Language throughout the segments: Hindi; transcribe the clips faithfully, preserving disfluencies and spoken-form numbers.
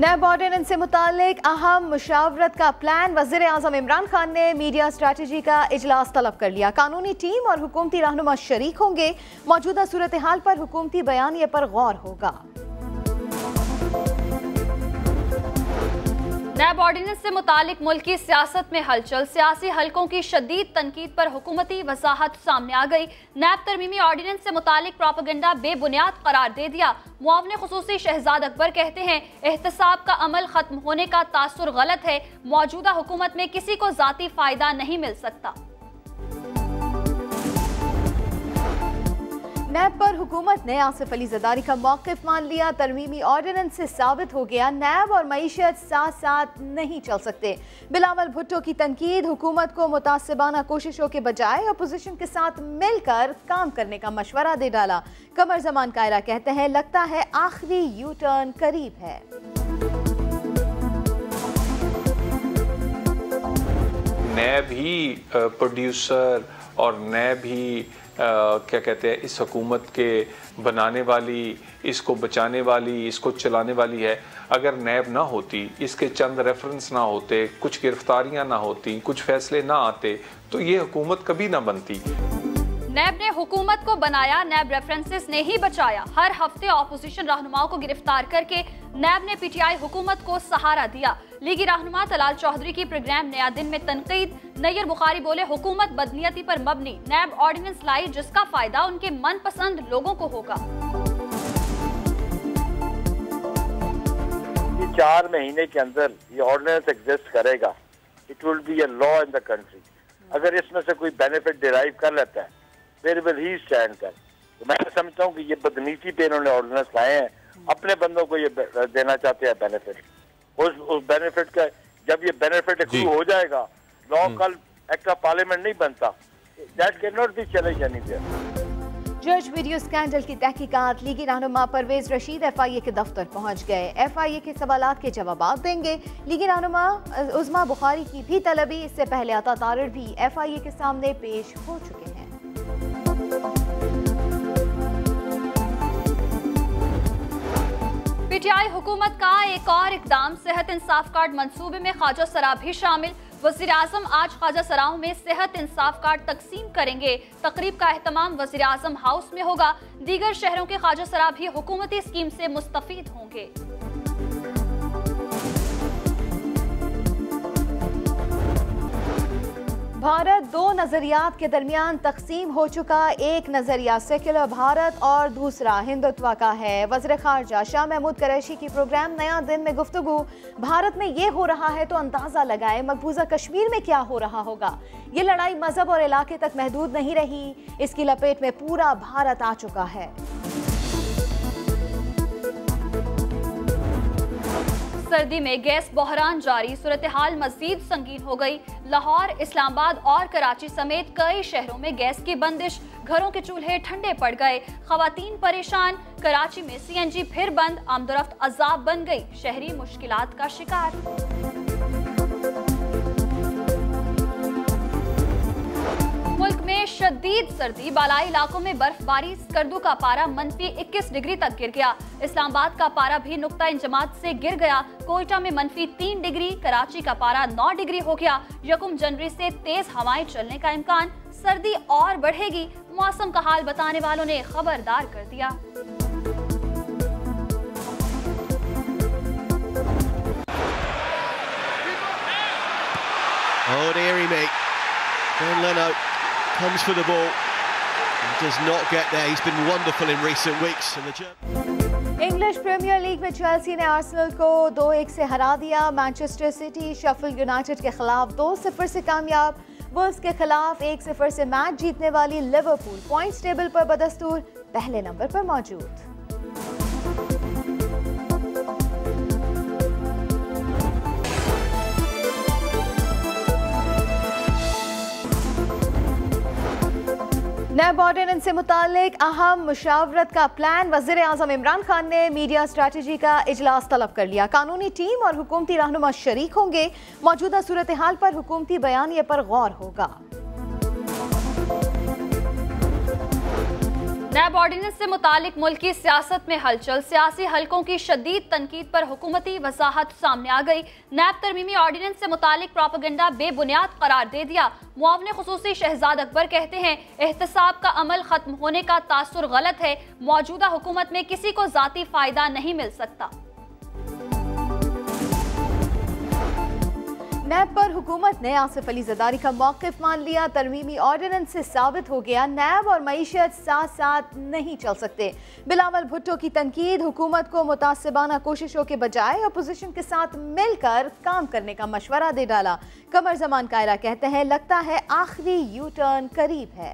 नैब ऑर्डिनेंस से मुतालिक अहम मुशावरत का प्लान वज़ीर आज़म इमरान खान ने मीडिया स्ट्रेटजी का इजलास तलब कर लिया। कानूनी टीम और हुकूमती रहनुमा शरीक होंगे। मौजूदा सूरत हाल पर हुकूमती बयानिए पर गौर होगा। नैब ऑर्डिनेंस से मुतालिक मुल्क की सियासत में हलचल, सियासी हलकों की शदीद तनकीद पर हुकूमती वजाहत सामने आ गई। नैब तरमीमी ऑर्डिनेंस से मुतालिक प्रोपेगेंडा बेबुनियाद करार दे दिया। मुआवने खुसूसी शहजाद अकबर कहते हैं एहतसाब का अमल खत्म होने का तासुर गलत है। मौजूदा हुकूमत में किसी को जाती फायदा नहीं मिल सकता। नैब पर हुकूमत ने आसिफ अली ज़रदारी का मौक़िफ़ मान लिया। तरमीमी ऑर्डिनेंस से साबित हो गया नैब और मईशत साथ साथ नहीं चल सकते। बिलावल भुट्टो की तनकीद, हुकूमत को मुतासिबाना कोशिशों के बजाय अपोजिशन के साथ मिलकर काम करने का मशवरा दे डाला। कमर जमान कायरा कहते हैं लगता है आखिरी यू टर्न करीब है। नैब ही प्रोड्यूसर और नैब ही आ, क्या कहते हैं इस हुकूमत के बनाने वाली, इसको बचाने वाली, इसको चलाने वाली है। अगर नैब ना होती, इसके चंद रेफरेंस ना होते, कुछ गिरफ्तारियां ना होती, कुछ फैसले ना आते, तो ये हुकूमत कभी ना बनती। नैब ने हुकूमत को बनाया, नैब रेफरेंसेस ने ही बचाया। हर हफ्ते ऑपोजिशन रहनुमाओं को गिरफ्तार करके नैब ने पीटीआई हुकूमत को सहारा दिया। लीगी रहनुमा तलाल चौधरी की प्रोग्राम नया दिन में तनकीद। नैयर बुखारी बोले हुकूमत बदनीयती पर मबनी, नैब ऑर्डिनेंस लाई जिसका फायदा उनके मनपसंद लोगों को होगा। ये चार महीने के अंदर ये ऑर्डिनेंस एग्जिस्ट करेगा। It will be a law in the country. अगर इसमें से कोई बेनिफिट डिराइव कर लेता है फिर विल ही स्टैंड कर। तो मैं समझता हूँ कि ये बदनीति पे इन्होंने ऑर्डिनेंस लाए हैं, अपने बंदों को ये देना चाहते हैं बेनिफिट। उस उस बेनिफिट का जब ये बेनिफिट एक्रू हो जाएगा, लॉ कल एक्ट ऑफ पार्लियामेंट नहीं बनता। That can not be challenge anywhere. जज वीडियो स्कैंडल की तहकीकात, लीगी रहनुमा Parvez Rashid F I A के दफ्तर पहुंच गए। एफ आई ए के सवालात के जवाब देंगे। लीगी रहनुमा उज़मा बुखारी की भी तलबी, इससे पहले अता तारिर भी एफ आई ए के सामने पेश हो चुके हैं। पीटीआई हुकूमत का एक और इकदाम, सेहत इंसाफ कार्ड मंसूबे में ख्वाजा सरा भी शामिल। वज़ीर आज़म आज ख्वाजा सराओं में सेहत इंसाफ कार्ड तकसीम करेंगे। तकरीब का एहतमाम वज़ीर आज़म हाउस में होगा। दीगर शहरों के ख्वाजा सरा भी हुकूमती स्कीम से मुस्तफीद होंगे। भारत दो नजरियात के दरमियान तकसीम हो चुका। एक नजरिया सेक्युलर भारत और दूसरा हिंदुत्व का है। वज़ीर ख़ारजा शाह महमूद कुरैशी की प्रोग्राम नया दिन में गुफ्तगू। भारत में ये हो रहा है तो अंदाज़ा लगाए मकबूजा कश्मीर में क्या हो रहा होगा। ये लड़ाई मजहब और इलाके तक महदूद नहीं रही, इसकी लपेट में पूरा भारत आ चुका है। सर्दी में गैस बहरान जारी, सूरत हाल मजीद संगीन हो गई। लाहौर, इस्लामाबाद और कराची समेत कई शहरों में गैस की बंदिश, घरों के चूल्हे ठंडे पड़ गए, खवातीन परेशान। कराची में सी एन जी फिर बंद, आमदोरफ्त अजाब बन गई, शहरी मुश्किलात का शिकार। मुल्क में शदीद सर्दी, बालाई इलाकों में बर्फबारी, स्कर्दू का पारा मनफी इक्कीस डिग्री तक गिर गया। इस्लामाबाद का पारा भी नुक्ता इंजमात से गिर गया। कोयटा में मनफी तीन डिग्री, कराची का पारा नौ डिग्री हो गया। यकुम जनवरी से तेज हवाएं चलने का इम्कान, सर्दी और बढ़ेगी। मौसम का हाल बताने वालों ने खबरदार कर दिया। Oh, dearie me. Ben Leno comes for the ball. He does not get there. He's been wonderful in recent weeks. English premier league में चेल्सी ने आर्सेनल को दो एक से हरा दिया। मैनचेस्टर सिटी शेफील्ड यूनाइटेड के खिलाफ दो सिफर से कामयाब। वुल्व्स के खिलाफ एक सिफर से मैच जीतने वाली लिवरपूल पॉइंट्स टेबल पर बदस्तूर पहले नंबर पर मौजूद। नैब ऑर्डिनेंस से मुतालिक अहम मुशावरत का प्लान वज़ीर आज़म इमरान खान ने मीडिया स्ट्रेटजी का इजलास तलब कर लिया। कानूनी टीम और हुकूमती रहनुमा शरीक होंगे। मौजूदा सूरत हाल पर हुकूमती बयानिए पर गौर होगा। नैब ऑर्डिनेंस से मुतालिक मुल्क की सियासत में हलचल, सियासी हलकों की शदीद तनकीद पर हुकूमती वजाहत सामने आ गई। नैब तरमीमी ऑर्डिनेंस से मुतालिक प्रोपेगेंडा बेबुनियाद करार दे दिया। मुआवने खुसूसी शहजाद अकबर कहते हैं एहतसाब का अमल खत्म होने का तासुर गलत है, मौजूदा हुकूमत में किसी को जाती फायदा नहीं मिल सकता। नैब पर हुकूमत ने आसिफ अली जरदारी का मौक़िफ़ मान लिया। तरमीमी ऑर्डिनेंस से साबित हो गया नैब और मईशत साथ साथ नहीं चल सकते। बिलावल भुट्टो की तनकीद, हुकूमत को मुतासिबाना कोशिशों के बजाय अपोजिशन के साथ मिलकर काम करने का मशवरा दे डाला। कमर जमान कायरा कहते हैं लगता है आखिरी यू टर्न करीब है।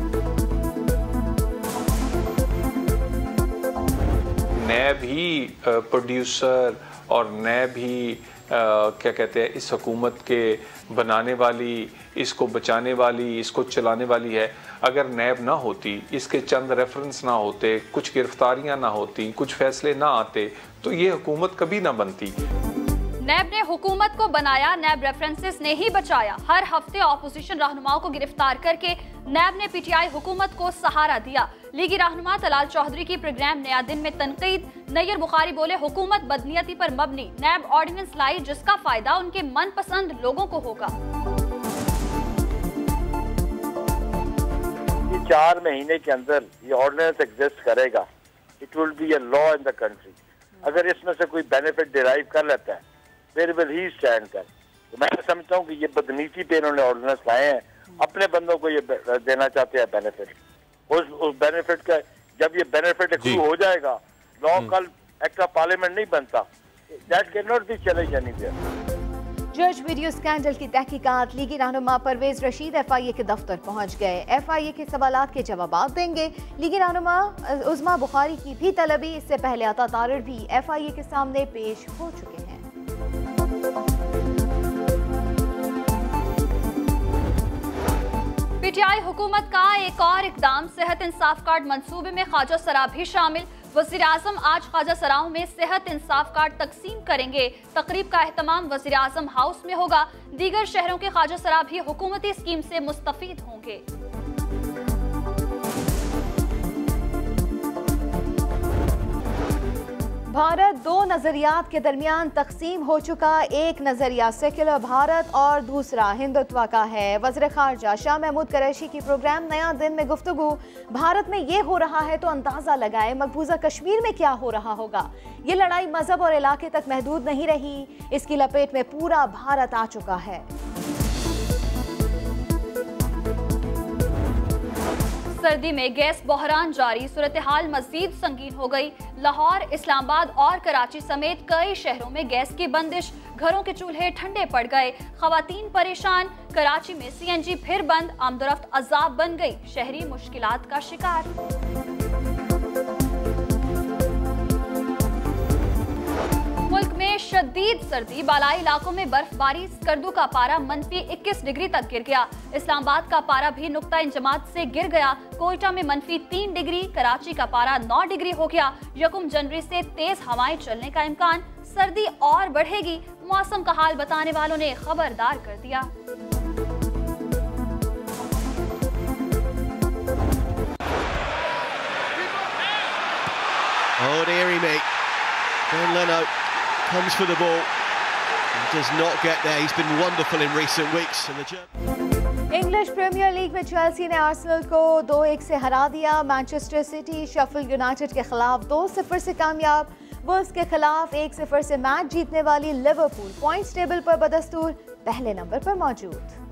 नैब ही प्रोड्यूसर और नैब ही Uh, क्या कहते हैं इस हुकूमत के बनाने वाली, इसको बचाने वाली, इसको चलाने वाली है। अगर नैब ना होती, इसके चंद रेफरेंस ना होते, कुछ गिरफ्तारियां ना होती, कुछ फैसले ना आते, तो ये हुकूमत कभी ना बनती। नैब ने हुकूमत को बनाया, नैब रेफरेंसेस ने ही बचाया। हर हफ्ते ऑपोजिशन रहनुमाओं को गिरफ्तार करके नैब ने पीटीआई हुकूमत को सहारा दिया। लीगी रहनुमा तलाल चौधरी की प्रोग्राम नया दिन में तनकीद। नैयर बुखारी बोले हुकूमत बदनीयती पर मबनी, नैब ऑर्डिनेंस लाई जिसका फायदा उनके मनपसंद लोगों को होगा। चार महीने के अंदर ये ऑर्डिनेंस एग्जिस्ट करेगा, it will be a law in the country. अगर इसमें से कोई बेनिफिट डिराइव कर लेता है, वेयर विल ही स्टैंड कर। तो मैं समझता हूँ कि ये बदनीति पे इन्होंने ऑर्डिनेंस लाए हैं, अपने बंदों को ये देना चाहते हैं बेनिफिट। उस उस बेनिफिट का जब ये बेनिफिट एक्रू हो जाएगा, लॉ कल एक्ट ऑफ पार्लियामेंट नहीं बनता। That can not be challenge anywhere. जज वीडियो स्कैंडल की तहकीकात, लीगी रहनुमा Parvez Rashid F I A के दफ्तर पहुंच गए। एफ आई ए के सवालात के जवाब देंगे। लीगी रहनुमा उज़मा बुखारी की भी तलबी, इससे पहले अता तारिर भी एफ आई ए के सामने पेश हो चुके हैं। पीटीआई हुकूमत का एक और इकदाम, सेहत इंसाफ कार्ड मंसूबे में ख्वाजा सरा भी शामिल। वज़ीर आज़म आज ख्वाजा सराओं में सेहत इंसाफ कार्ड तकसीम करेंगे। तकरीब का एहतमाम वज़ीर आज़म हाउस में होगा। दीगर शहरों के ख्वाजा सरा भी हुकूमती स्कीम से मुस्तफीद होंगे। भारत दो नजरियात के दरमियान तकसीम हो चुका। एक नजरिया सेक्युलर भारत और दूसरा हिंदुत्व का है। वज़ीर ख़ारजा शाह महमूद कुरैशी की प्रोग्राम नया दिन में गुफ्तगू। भारत में ये हो रहा है तो अंदाज़ा लगाए मकबूजा कश्मीर में क्या हो रहा होगा। ये लड़ाई मजहब और इलाके तक महदूद नहीं रही, इसकी लपेट में पूरा भारत आ चुका है। सर्दी में गैस बहरान जारी, सूरत हाल मजीद संगीन हो गई। लाहौर, इस्लामाबाद और कराची समेत कई शहरों में गैस की बंदिश, घरों के चूल्हे ठंडे पड़ गए, खवातीन परेशान। कराची में सी एन जी फिर बंद, आमदोरफ्त अजाब बन गई, शहरी मुश्किलात का शिकार। मुल्क में शदीद सर्दी, बालाई इलाकों में बर्फबारी, स्कर्दू का पारा मनफी इक्कीस डिग्री तक गिर गया। इस्लामाबाद का पारा भी नुक्ता इंजमात से गिर गया। कोयटा में मनफी तीन डिग्री, कराची का पारा नौ डिग्री हो गया। यकुम जनवरी से तेज हवाएं चलने का इम्कान, सर्दी और बढ़ेगी, मौसम का हाल बताने वालों ने खबरदार कर दिया। Oh, dearie me. Ben Leno comes for the ball. He does not get there. He's been wonderful in recent weeks. English premier league में चेल्सी ने आर्सेनल को दो एक से हरा दिया। मैनचेस्टर सिटी शेफील्ड यूनाइटेड के खिलाफ दो सिफर से कामयाब। वुल्व्स के खिलाफ एक सिफर से मैच जीतने वाली लिवरपूल पॉइंट्स टेबल पर बदस्तूर पहले नंबर पर मौजूद।